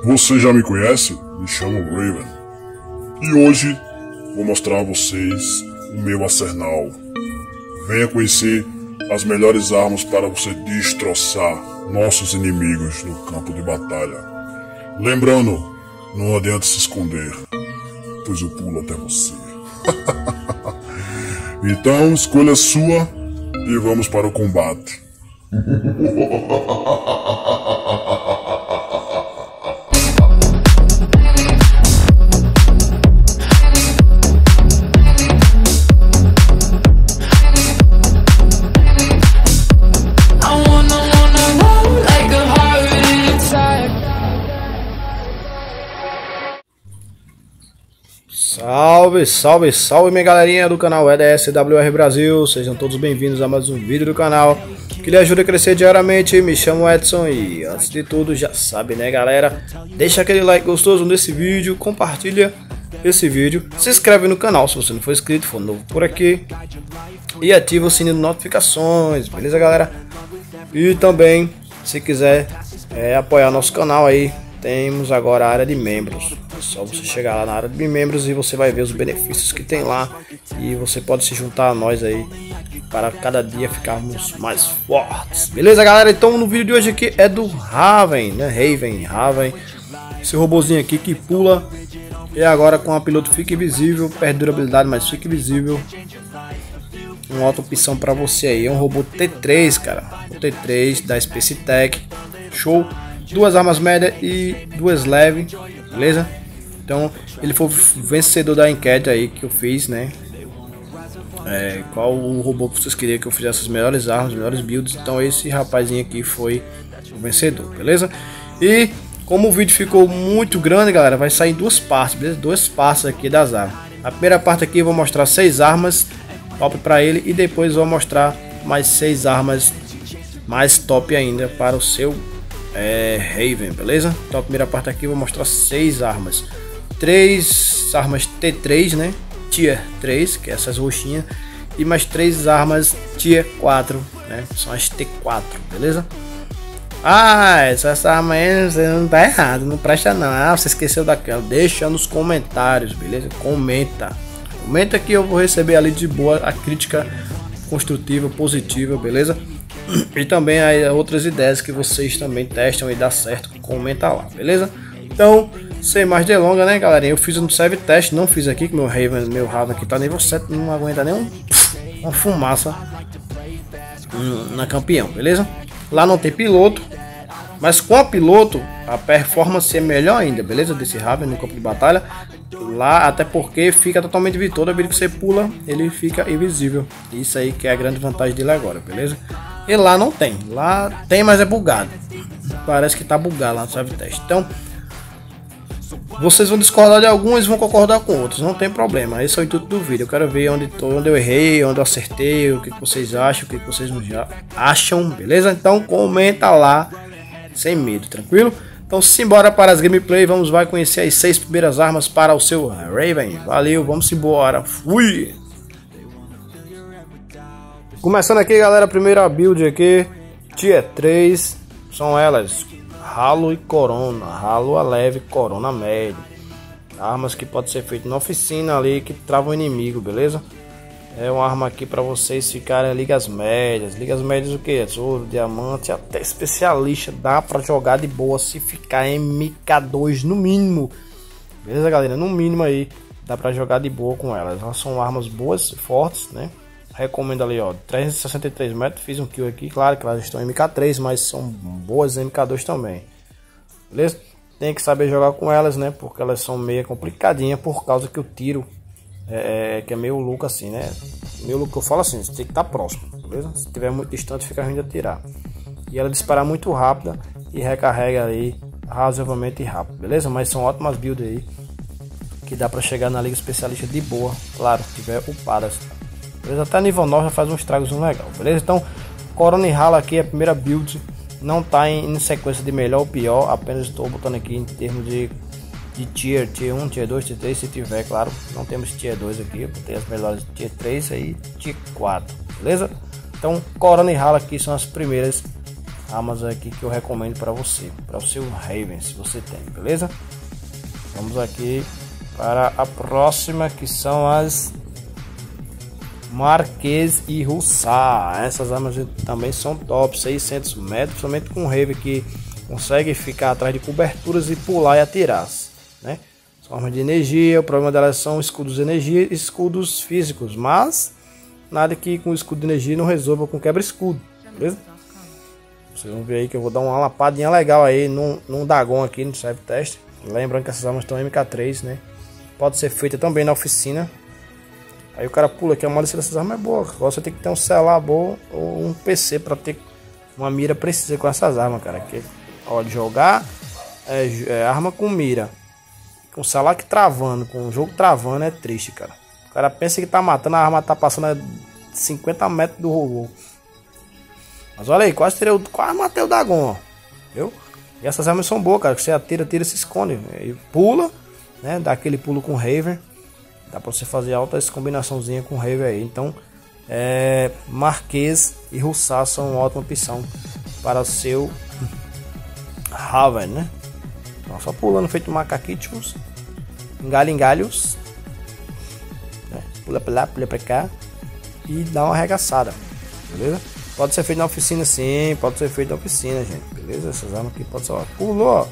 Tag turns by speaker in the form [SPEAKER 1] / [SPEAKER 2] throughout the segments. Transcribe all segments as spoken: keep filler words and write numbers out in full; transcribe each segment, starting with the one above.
[SPEAKER 1] Você já me conhece? Me chamo Raven. E hoje vou mostrar a vocês o meu arsenal. Venha conhecer as melhores armas para você destroçar nossos inimigos no campo de batalha. Lembrando, não adianta se esconder, pois eu pulo até você. Então, escolha a sua e vamos para o combate.
[SPEAKER 2] Salve, salve, salve minha galerinha do canal E D S W R Brasil, sejam todos bem-vindos a mais um vídeo do canal que lhe ajuda a crescer diariamente. Me chamo Edson e antes de tudo, já sabe né galera, deixa aquele like gostoso nesse vídeo, compartilha esse vídeo, se inscreve no canal se você não for inscrito, for novo por aqui e ativa o sininho de notificações, beleza galera? E também, se quiser é, apoiar nosso canal aí, temos agora a área de membros. É só você chegar lá na área de membros e você vai ver os benefícios que tem lá. E você pode se juntar a nós aí para cada dia ficarmos mais fortes. Beleza, galera? Então no vídeo de hoje aqui é do Raven, né? Raven, Raven. Esse robozinho aqui que pula. E agora com a piloto fica invisível. Perde durabilidade, mas fica invisível. Uma outra opção para você aí. É um robô T três, cara. O T três da Space Tech. Show! Duas armas médias e duas leves, beleza? Então ele foi o vencedor da enquete aí que eu fiz, né? É, qual o robô que vocês queriam que eu fizesse as melhores armas, as melhores builds? Então esse rapazinho aqui foi o vencedor, beleza? E como o vídeo ficou muito grande, galera, vai sair em duas partes, beleza? Duas partes aqui das armas. A primeira parte aqui eu vou mostrar seis armas top para ele e depois vou mostrar mais seis armas mais top ainda para o seu É, Raven, beleza? Então a primeira parte aqui eu vou mostrar seis armas. Três armas T três, né? Tier três, que é essas roxinhas. E mais três armas Tier quatro, né? São as T quatro, beleza? Ah, essa, essa arma aí você não tá errado, não presta não. Ah, você esqueceu daquela. Deixa nos comentários, beleza? Comenta. Comenta que eu vou receber ali de boa a crítica construtiva, positiva, beleza? E também aí outras ideias que vocês também testam e dá certo, comenta lá, beleza? Então, sem mais delongas, né, galera? Eu fiz um serve teste, não fiz aqui, que meu Raven, meu Raven aqui tá nível sete, não aguenta nem um, uma fumaça na campeão, beleza? Lá não tem piloto, mas com a piloto a performance é melhor ainda, beleza? Desse Raven no campo de batalha. Lá, até porque fica totalmente invisível, toda vez que você pula, ele fica invisível. Isso aí que é a grande vantagem dele agora, beleza? E lá não tem, lá tem, mas é bugado. Parece que tá bugado lá no serve teste. Então, vocês vão discordar de alguns e vão concordar com outros, não tem problema. Esse é o intuito do vídeo. Eu quero ver onde, tô, onde eu errei, onde eu acertei, o que, que vocês acham, o que, que vocês já acham, beleza? Então, comenta lá, sem medo, tranquilo? Então, simbora para as gameplay. Vamos vai conhecer as seis primeiras armas para o seu Raven. Valeu, vamos embora. Fui! Começando aqui, galera, a primeira build aqui, Tier três, são elas, Halo e Corona, Halo a leve, Corona médio. Armas que pode ser feito na oficina ali, que trava o inimigo, beleza? É uma arma aqui para vocês ficarem em ligas médias. Ligas médias o que? Ouro, diamante, até especialista. Dá para jogar de boa se ficar em M K dois no mínimo. Beleza, galera? No mínimo aí dá para jogar de boa com elas. Elas são armas boas, fortes, né? Recomendo ali, ó, trezentos e sessenta e três metros. Fiz um kill aqui, claro que elas estão em M K três, mas são boas em M K dois também. Beleza? Tem que saber jogar com elas, né? Porque elas são meio complicadinhas por causa que o tiro É, que é meio louco assim, né? Meio louco que eu falo assim, você tem que estar próximo, beleza? Se estiver muito distante, fica ruim de atirar. E ela dispara muito rápida e recarrega aí razoavelmente rápido, beleza? Mas são ótimas builds aí que dá pra chegar na liga especialista de boa, claro, se tiver upadas, beleza? Até nível nove já faz uns tragos legal, beleza? Então, Corona e Halo aqui é a primeira build, não tá em, em sequência de melhor ou pior, apenas estou botando aqui em termos de de tier, tier um, tier dois, tier três, se tiver, claro, não temos tier dois aqui, eu botei as melhores tier três aí, tier quatro, beleza? Então, Corona e Halo aqui são as primeiras armas aqui que eu recomendo para você, para o seu Raven, se você tem, beleza? Vamos aqui para a próxima, que são as Marquês e Hussar. Essas armas também são top, seiscentos metros, somente com Raven que consegue ficar atrás de coberturas e pular e atirar, né? São armas de energia, o problema delas são escudos de energia e escudos físicos, mas nada que com escudo de energia não resolva com quebra-escudo, beleza? Vocês vão ver aí que eu vou dar uma lapadinha legal aí num, num Dagon aqui no serve teste. Lembrando que essas armas estão M K três, né? Pode ser feita também na oficina. Aí o cara pula aqui, a malícia dessas armas é boa. Você tem que ter um celular bom ou um P C para ter uma mira precisa com essas armas, cara. Que, olha, jogar é, é, arma com mira, com o celular que travando, com o jogo travando é triste, cara. O cara pensa que tá matando, a arma tá passando a cinquenta metros do robô. Mas olha aí, quase, tirei o, quase matei o Dagon, ó. Viu? E essas armas são boas, cara. Que você atira, tira, se esconde. E pula, né? Dá aquele pulo com Raven. Dá pra você fazer altas combinaçãozinha com Raven aí. Então, é, Marquês e Hussar são uma ótima opção para o seu Raven, né? Então, só pulando feito macaquitos. Engalho-engalhos. Né? Pula pra lá, pula pra cá. E dá uma arregaçada. Beleza? Pode ser feito na oficina, sim. Pode ser feito na oficina, gente. Beleza? Essas armas aqui pode ser. Ó, pulou, ó.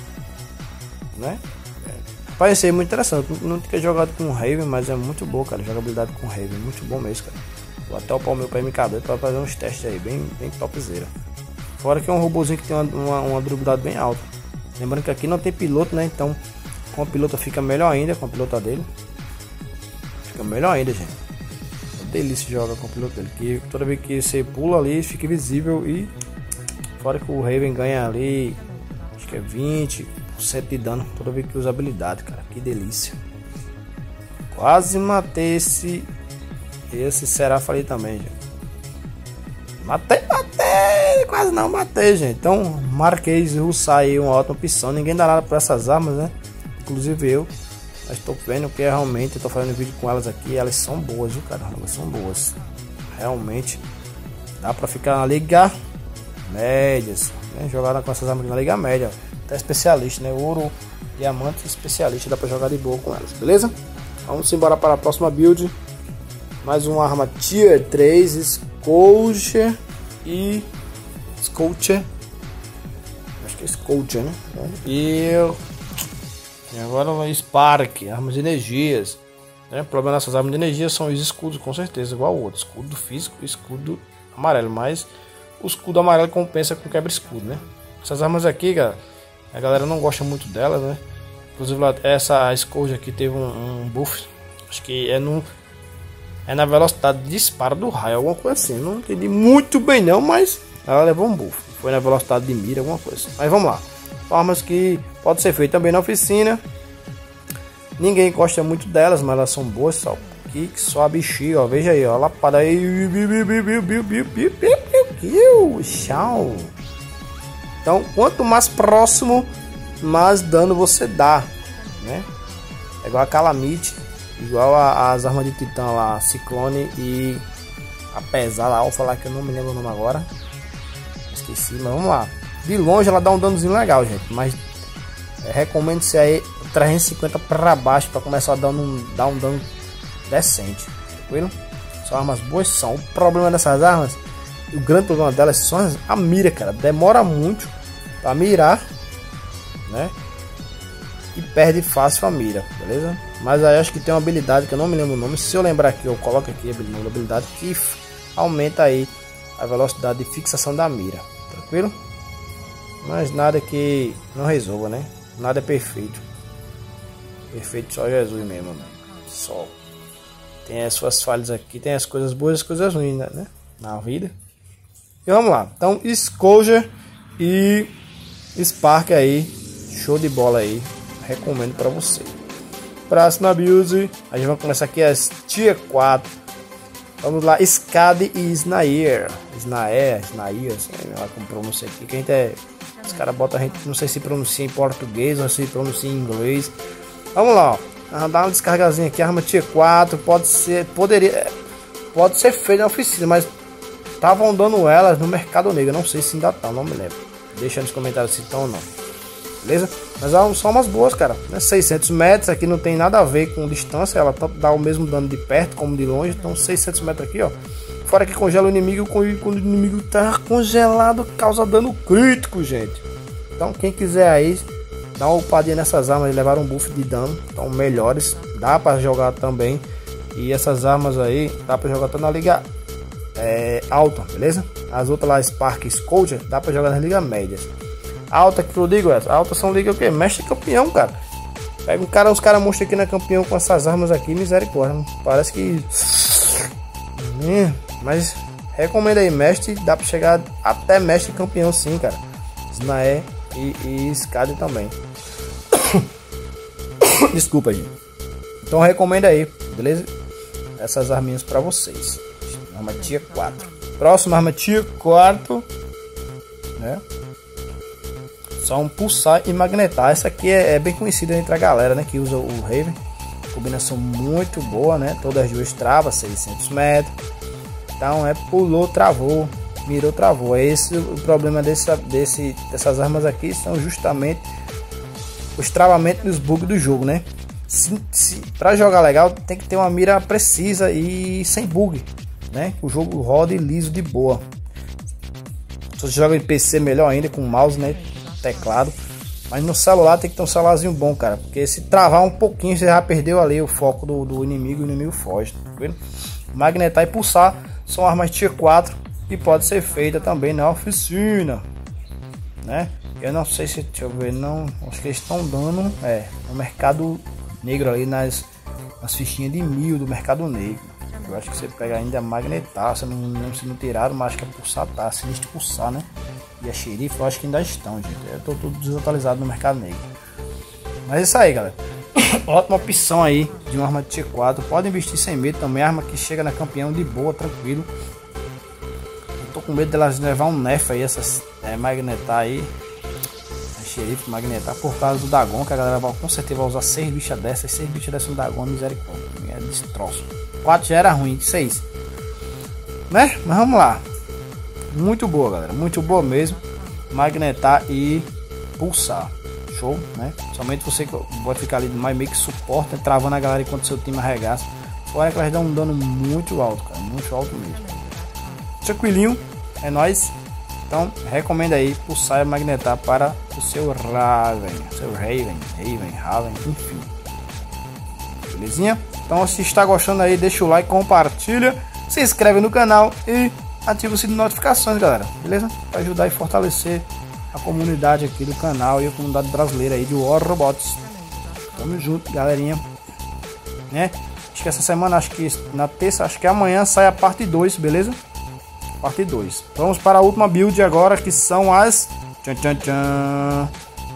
[SPEAKER 2] Né? É. Pareceu muito interessante. Não tinha jogado com Raven, mas é muito boa, cara. Jogabilidade com Raven. Muito bom mesmo, cara. Vou até upar o meu para M K dois para fazer uns testes aí. Bem, bem topzera. Fora que é um robôzinho que tem uma, uma, uma durabilidade bem alta. Lembrando que aqui não tem piloto, né? Então, com a pilota fica melhor ainda. Com a pilota dele. Fica melhor ainda, gente. Delícia joga com o piloto dele, que toda vez que você pula ali fica visível. E fora que o Raven ganha ali, acho que é vinte por cento de dano toda vez que usa habilidade, cara. Que delícia. Quase matei esse esse Seraph ali também, gente. Matei, matei, quase não matei, gente. Então, Marquês e Hussar aí, uma ótima opção. Ninguém dá nada por essas armas, né? Inclusive eu. Mas tô vendo que realmente eu tô fazendo vídeo com elas aqui. Elas são boas, viu, cara? Elas são boas. Realmente dá pra ficar na liga médias, né? Jogar com essas armas na liga média. Até especialista, né? Ouro, diamante, especialista. Dá pra jogar de boa com elas, beleza? Vamos embora para a próxima build. Mais uma arma Tier três, Scourger e Scourger. Acho que é Scourger, né? E E agora o Spark, armas de energias, né? O problema dessas armas de energia são os escudos, com certeza, igual o outro. Escudo físico e escudo amarelo. Mas o escudo amarelo compensa com quebra-escudo, né? Essas armas aqui, cara, a galera não gosta muito delas, né? Inclusive essa Scourge aqui teve um, um buff. Acho que é, no, é na velocidade de disparo do raio, alguma coisa assim. Não entendi muito bem não, mas ela levou um buff. Foi na velocidade de mira, alguma coisa. Mas vamos lá. Armas que pode ser feito também na oficina. Ninguém gosta muito delas, mas elas são boas. Só que só a bichinha, ó. Veja aí, ó. Lapada aí. Tchau. Então, quanto mais próximo, mais dano você dá, né? É igual a Calamite, igual a, as armas de Titã lá, Ciclone e a pesada Alpha lá, que eu não me lembro o nome agora. Esqueci, mas vamos lá. De longe ela dá um danozinho legal, gente, mas é, recomendo ser aí trezentos e cinquenta para baixo para começar a dar um, dar um dano decente, tranquilo? São armas boas, são. O problema dessas armas, o grande problema delas são a mira, cara. Demora muito para mirar, né? E perde fácil a mira, beleza? Mas aí acho que tem uma habilidade que eu não me lembro o nome. Se eu lembrar aqui, eu coloco aqui a habilidade que aumenta aí a velocidade de fixação da mira, tranquilo? Mas nada que não resolva, né? Nada é perfeito. Perfeito só Jesus mesmo, né? Só. Tem as suas falhas aqui, tem as coisas boas e as coisas ruins, né? Na vida. E vamos lá. Então, Scourger e Spark aí. Show de bola aí. Recomendo para você. Próxima build. A gente vai começar aqui as Tier quatro. Vamos lá. Skadi e Snaer. Snaer, Snaer, sei lá como pronuncia aqui. Que a gente é... Os caras botam a gente, não sei se pronuncia em português ou se pronuncia em inglês. Vamos lá, ó. Vamos dar uma descargazinha aqui. Arma Tier quatro. Pode ser. Poderia. Pode ser feita na oficina, mas estavam dando elas no Mercado Negro. Não sei se ainda estão, não me lembro. Deixa nos comentários se estão ou não. Beleza? Mas elas são umas boas, cara. Né? seiscentos metros, aqui não tem nada a ver com distância. Ela dá o mesmo dano de perto como de longe. Então seiscentos metros aqui, ó. Fora que congela o inimigo, quando o inimigo tá congelado, causa dano crítico, gente. Então quem quiser aí, dá uma upadinha nessas armas e levar um buff de dano. Então melhores, dá pra jogar também. E essas armas aí, dá pra jogar até na liga é, alta, beleza? As outras lá, Spark e Scout, dá pra jogar nas ligas médias. Alta que eu digo, essa alta são liga o que? Mestre campeão, cara. Pega um cara, os caras mostram aqui na campeão com essas armas aqui, misericórdia. Parece que... Hum, mas recomendo aí, mestre, dá pra chegar até mestre campeão sim, cara. Snae e, e Skadi também. Desculpa, gente. Então recomendo aí, beleza? Essas arminhas pra vocês. Arma Tier quatro. Próxima arma Tier quatro, né? Só um pulsar e magnetar. Essa aqui é, é bem conhecida entre a galera, né? Que usa o Raven. Combinação muito boa, né? Todas as duas travas, seiscentos metros. Então é pulou, travou, mirou, travou. É esse o problema desse, desse, dessas armas aqui. São justamente os travamentos dos bugs do jogo, né? Se, se, pra jogar legal tem que ter uma mira precisa e sem bug, né? O jogo roda liso de boa. Se você joga em P C, melhor ainda, com mouse, né? Teclado. Mas no celular tem que ter um celularzinho bom, cara. Porque se travar um pouquinho, você já perdeu ali o foco do, do inimigo. O inimigo foge, tá vendo? Magnetar e pulsar são armas Tier quatro e pode ser feita também na oficina, né? Eu não sei se, deixa eu ver, não, acho que eles estão dando é, no Mercado Negro ali nas, nas fichinhas de mil do Mercado Negro. Eu acho que você pega ainda magnetar, se não, não, se não tiraram, mas acho que é pulsar, tá? Sinistro pulsar, né? E a xerife, eu acho que ainda estão, gente. Eu tô tudo desatualizado no Mercado Negro. Mas é isso aí, galera. Ótima opção aí de uma arma de Tier quatro. Pode investir sem medo também. Arma que chega na campeão de boa, tranquilo. Eu tô com medo delas levar um nerf aí, essas é, magnetar aí. A xerife magnetar por causa do Dagon, que a galera vai, com certeza vai usar seis bichas dessas. seis bichas dessas no Dagon, misericórdia. É destroço. quatro já era ruim, seis. Né? Mas vamos lá. Muito boa, galera. Muito boa mesmo. Magnetar e pulsar. Show, né? Somente você vai ficar ali mais meio que suporta, travando a galera enquanto seu time arregaça. Fora que elas dão um dano muito alto, cara. Muito alto mesmo. Tranquilinho. É nóis. Então, recomendo aí pulsar e magnetar para o seu Raven. Seu Raven, Raven, Raven, enfim. Belezinha? Então, se está gostando aí, deixa o like, compartilha, se inscreve no canal e ativa o sininho de notificações, galera. Beleza? Para ajudar e fortalecer a comunidade aqui do canal e a comunidade brasileira aí de War Robots. Tamo junto, galerinha. Né? Acho que essa semana, acho que na terça, acho que amanhã sai a parte dois, beleza? Parte dois. Vamos para a última build agora, que são as... Tchan, tchan, tchan.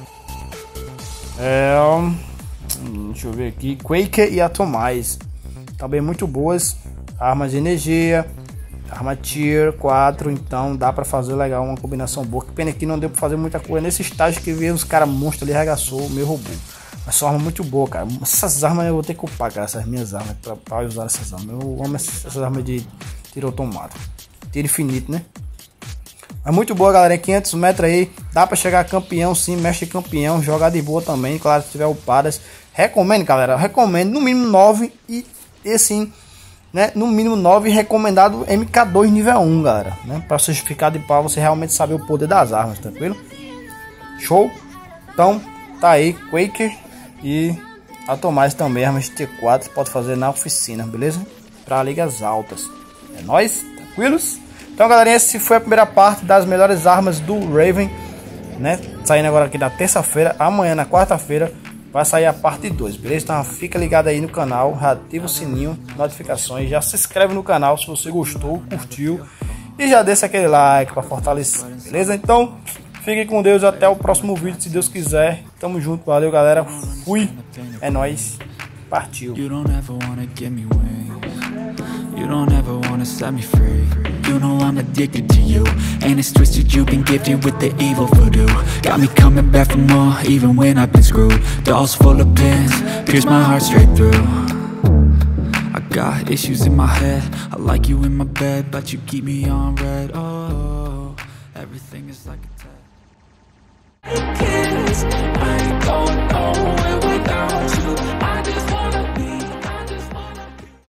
[SPEAKER 2] É... Deixa eu ver aqui. Quaker e Atomize. Também muito boas. Armas de energia. Arma Tier quatro, então dá pra fazer legal, uma combinação boa. Que pena que não deu pra fazer muita coisa nesse estágio, que veio os caras monstros ali, arregaçou o meu robô. Mas são armas muito boa, cara. Essas armas eu vou ter que upar, cara, essas minhas armas, pra, pra usar essas armas. Eu amo essas, essas armas de tiro automático. Tiro infinito, né? É muito boa, galera. quinhentos metros aí, dá pra chegar campeão sim, mestre campeão, jogar de boa também, claro, se tiver upadas. Recomendo, galera, recomendo no mínimo nove e, e assim... Né? No mínimo nove, recomendado M K dois nível um, galera, né? Para você ficar de pau, você realmente saber o poder das armas, tranquilo? Show? Então, tá aí, Quaker e Atomize também, armas T quatro, pode fazer na oficina, beleza? Para ligas altas. É nóis? Tranquilos? Então, galerinha, essa foi a primeira parte das melhores armas do Raven, né? Saindo agora aqui na terça-feira, amanhã na quarta-feira vai sair a parte dois, beleza? Então fica ligado aí no canal, ativa o sininho, notificações, já se inscreve no canal se você gostou, curtiu e já deixa aquele like para fortalecer, beleza? Então fiquem com Deus, até o próximo vídeo, se Deus quiser. Tamo junto, valeu, galera, fui, é nóis, partiu.
[SPEAKER 3] You don't ever wanna set me free. You know I'm addicted to you, and it's twisted, you've been gifted with the evil voodoo. Got me coming back for more, even when I've been screwed. Dolls full of pins, pierce my heart straight through. I got got issues in my head. I like you in my bed, but you keep me on red. Oh, everything is like a test.